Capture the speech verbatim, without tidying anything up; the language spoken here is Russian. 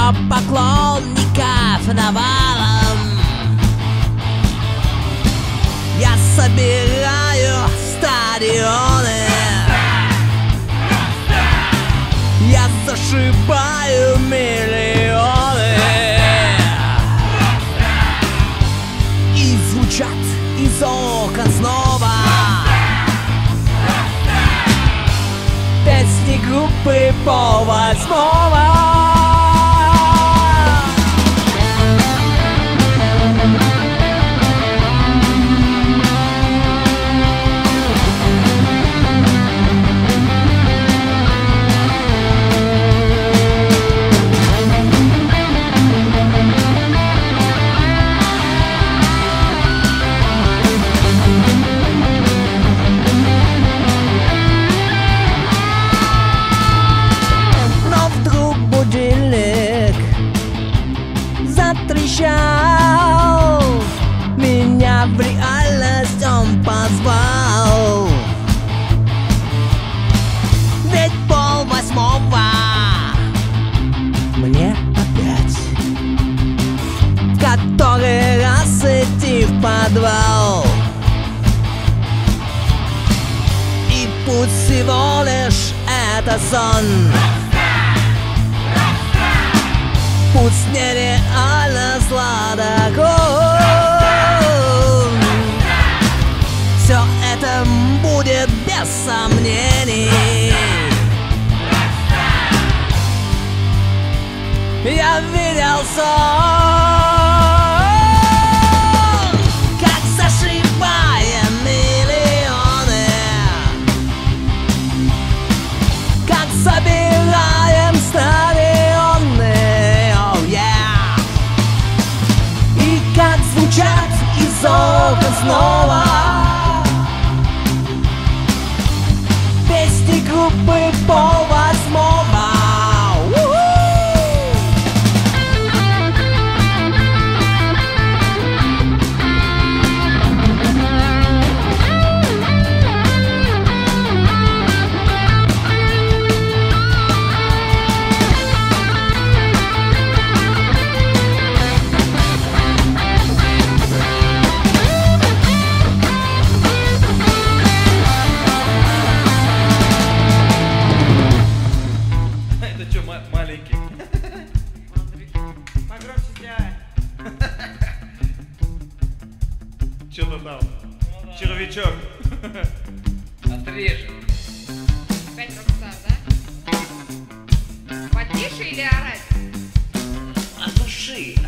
Сто поклонников навалом. Я собираю стадионы, я зашибаю миллионы, и звучат из окон снова песни группы пол восьмого. Меня в реальность он позвал. Ведь пол восьмого мне опять в который раз идти в подвал. И путь всего лишь это сон. Пусть нереально сладок он. Все это будет без сомнений. Я видел сон, как зашибаем миллионы, как собираем стадионы, oh yeah. И как звучат из окон снова песни группы пол восьмого. Что-то там. Червячок. Отрежем. Опять рок-стар, да? Потише или орать? От души,